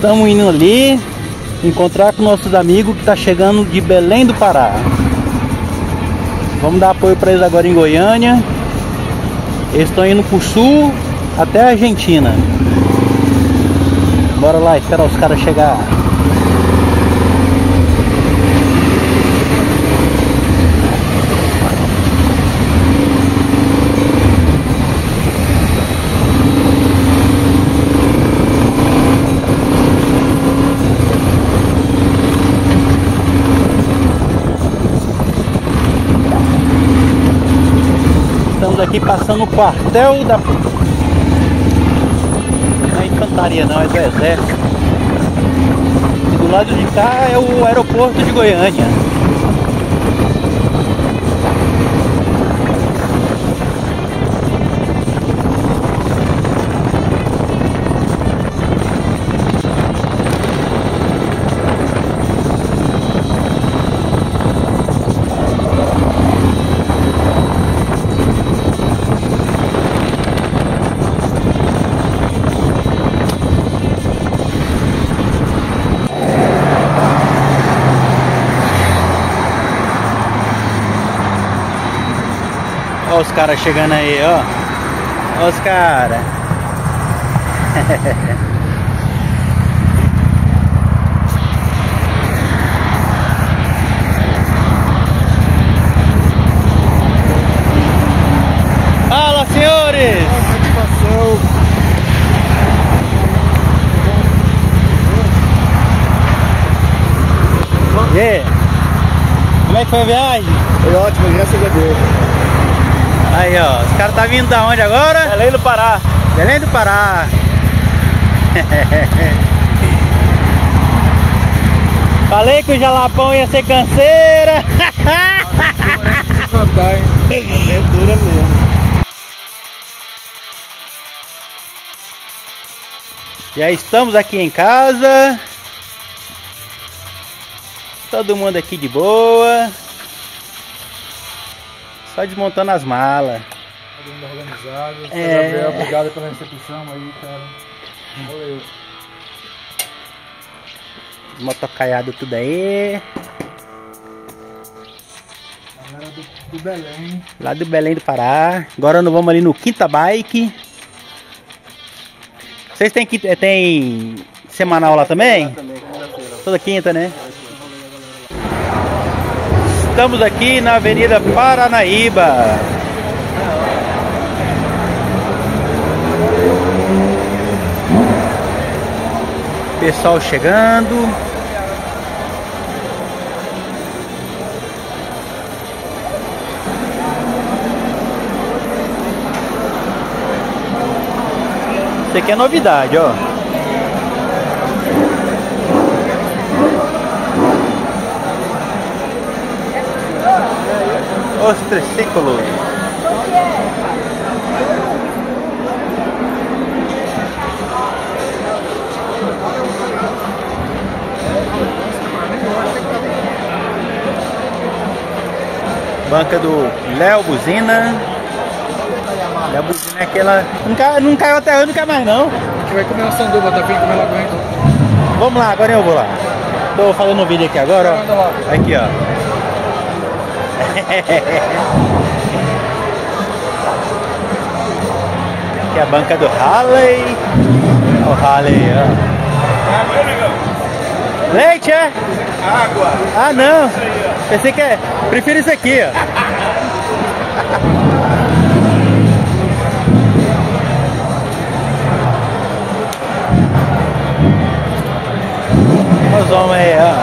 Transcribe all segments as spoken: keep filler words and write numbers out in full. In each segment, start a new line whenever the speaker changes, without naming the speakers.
Estamos indo ali encontrar com nossos amigos que tá chegando de Belém do Pará. Vamos dar apoio para eles agora em Goiânia. Eles estão indo pro sul até a Argentina. Bora lá esperar os caras chegar. Estamos aqui passando o quartel da... Não é infantaria não, é do exército. E do lado de cá é o aeroporto de Goiânia. Olha os caras chegando aí, ó. Olha os caras. Fala, senhores! E aí? Como é que foi a viagem?
Foi ótimo, graças a Deus.
Aí, ó, os caras tá vindo da onde agora?
Belém do Pará.
Belém do Pará. Falei que o jalapão ia ser canseira.
É dura mesmo.
Já estamos aqui em casa. Todo mundo aqui de boa. Só desmontando as malas.
Todo mundo organizado.
É.
Gabriel, obrigado pela recepção aí, cara. Valeu.
Motocaiado tudo aí.
Galera do, do Belém.
Lá do Belém do Pará. Agora nós vamos ali no Quinta Bike. Vocês têm, quinta- tem semanal lá também?
Também, quinta-feira.
Toda quinta, né? Estamos aqui na Avenida Paranaíba. Pessoal chegando. Isso aqui é novidade, ó. Os triciclos. Banca do Léo Buzina. Léo Buzina é aquela... Não, cai, não caiu até hoje, não cai mais não.
A gente vai comer uma sanduba, tá vindo comer lá dentro.
Vamos lá, agora eu vou lá. Tô fazendo um vídeo aqui agora, ó.
Manda lá.
Aqui, ó. Aqui é a banca do Harley. Olha o Harley, ó. Leite, é?
Água.
Ah, não. Pensei que é. Prefiro isso aqui, ó. Olha os homens aí, ó.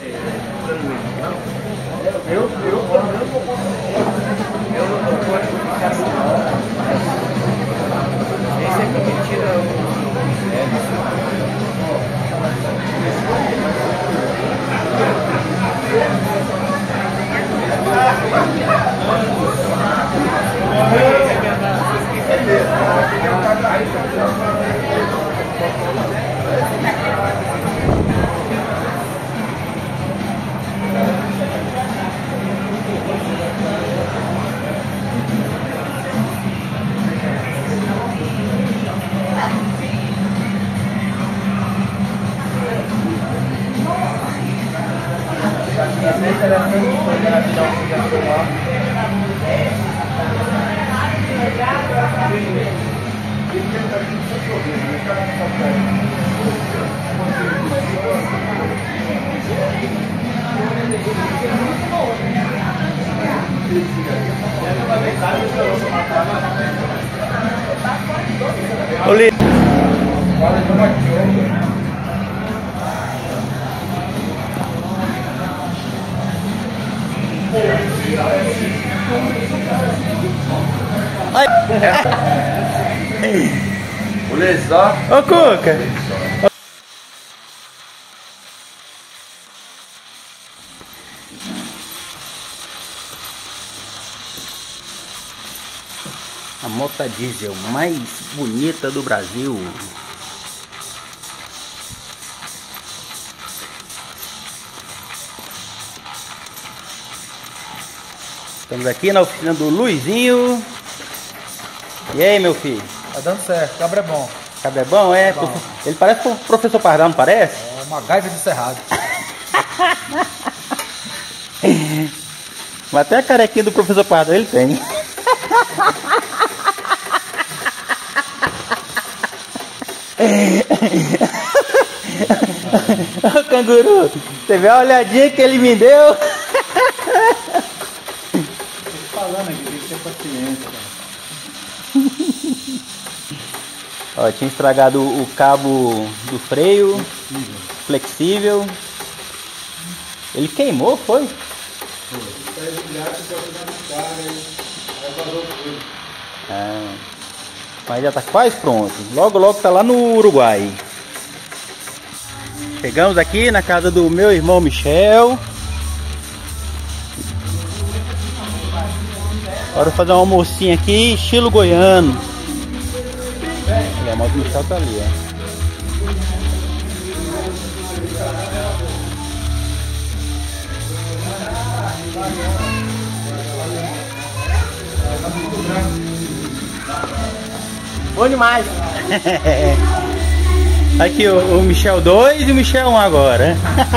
Eu, eu, eu não gosto de ficar assim, não. Esse aqui que tira o...
Olê. Ai.
Olha só.
Ô, Cuca. A moto diesel mais bonita do Brasil. Estamos aqui na oficina do Luizinho. E aí, meu filho?
Tá dando certo, cabra é bom.
Cabra é bom, é?
Bom.
Ele parece o professor Pardal, não parece?
É uma gaiva de cerrado.
Mas até a carequinha do professor Pardal ele tem. Ô, canguru, você vê a olhadinha que ele me deu?
Tô falando aqui, tem que ter paciência.
Ó, tinha estragado o cabo do freio flexível. flexível. Ele queimou, foi? Ah, mas já tá quase pronto. Logo, logo tá lá no Uruguai. Chegamos aqui na casa do meu irmão Michel. Bora fazer um almocinho aqui, estilo goiano. Olha, a moto do Michel tá ali, ó. Bom demais. Aqui o, o Michel dois e o Michel um agora.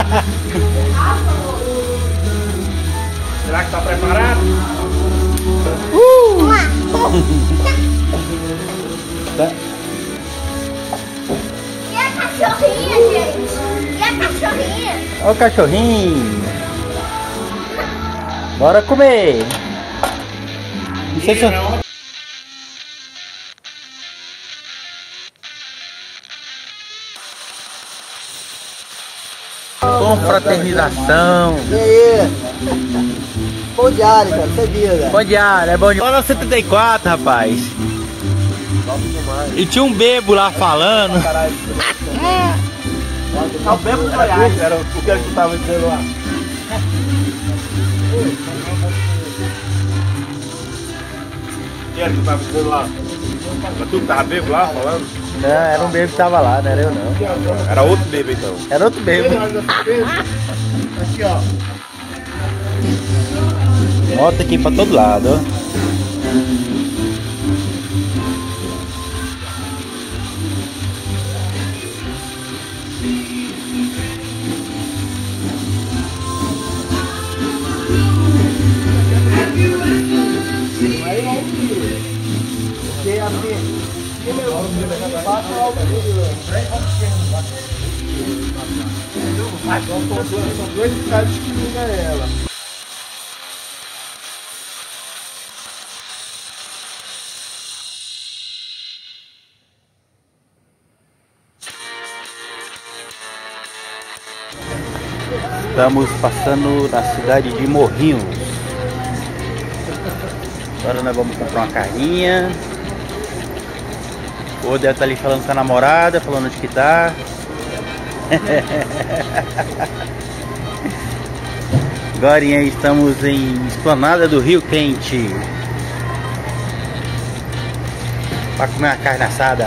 Será que tá preparado?
Uh! Tá.
E a cachorrinha, gente? E a cachorrinha?
Olha o cachorrinho. Bora comer. Não sei se eu... Confraternização.
E aí? Bom diário, cara, você vira.
Bom diário, é bom diário. Lá na setenta e quatro, rapaz. E tinha um bebo lá falando.
É o bebo do Goiás. Era o que ele tava dizendo lá.
Quem era que tava dizendo lá? Mas tu que tava bebo lá falando?
Não, era um bebo que tava lá, não era eu não.
Era outro bebo então.
Era outro bebo.
Aqui, ó.
Moto aqui pra todo lado, ó.
Porque assim, passa o São dois caras que ligam ela.
Estamos passando na cidade de Morrinhos. Agora nós vamos comprar uma carninha. O deve estar ali falando com a namorada, falando onde que tá. Agora estamos em Esplanada do Rio Quente para comer uma carne assada.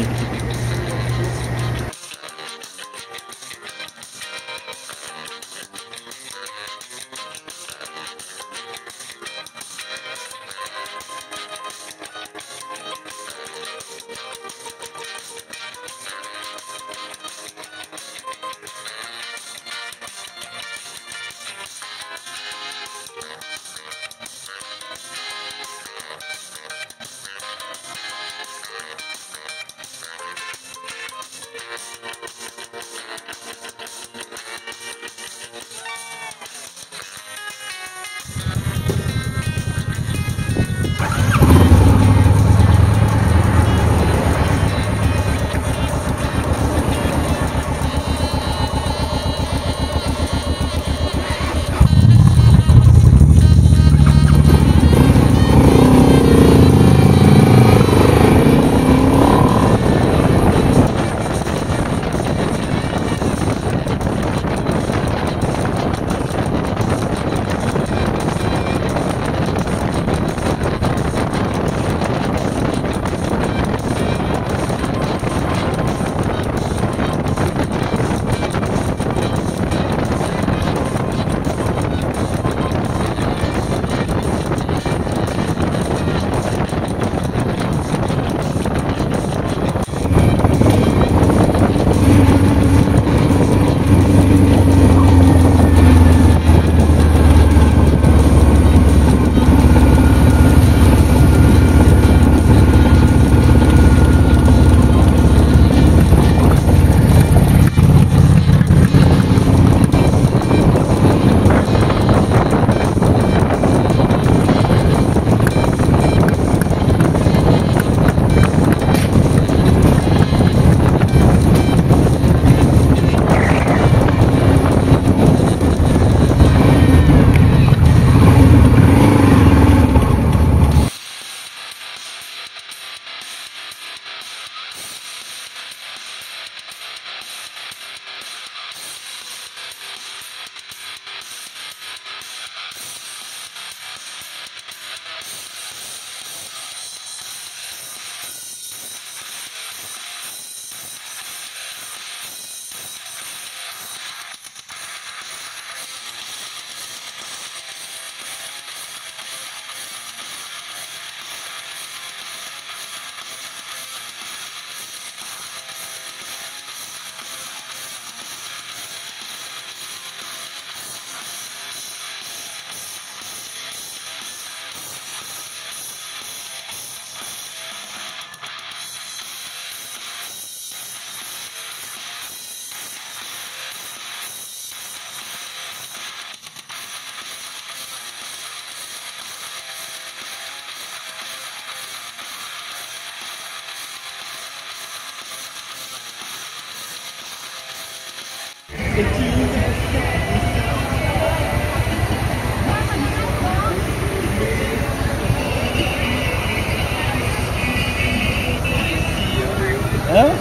Hã?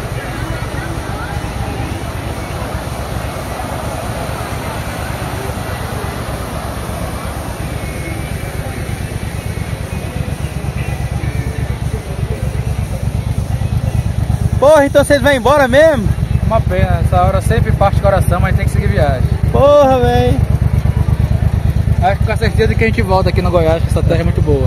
Porra, então vocês vão embora mesmo?
Uma pena, essa hora sempre parte o coração, mas tem que seguir viagem.
Porra, velho.
Acho que com a certeza que a gente volta aqui no Goiás, que essa terra é muito boa.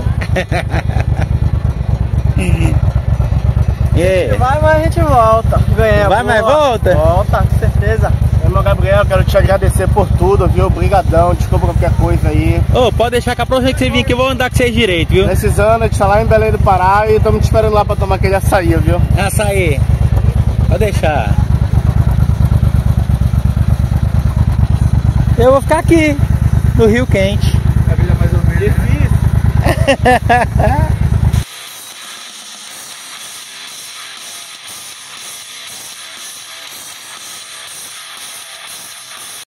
Yeah.
Vai, mas a gente volta. Ganha,
Vai, mas volta?
Volta, com certeza.
Meu irmão Gabriel, quero te agradecer por tudo, viu? Obrigadão, desculpa qualquer coisa aí.
Ô, pode deixar que a próxima vez que você vir aqui eu vou andar com vocês direito, viu?
Precisando, a gente tá lá em Belém do Pará e estamos te esperando lá pra tomar aquele açaí, viu?
Açaí. Pode deixar. Eu vou ficar aqui, no Rio Quente.
A vida mais ou menos.
Difícil.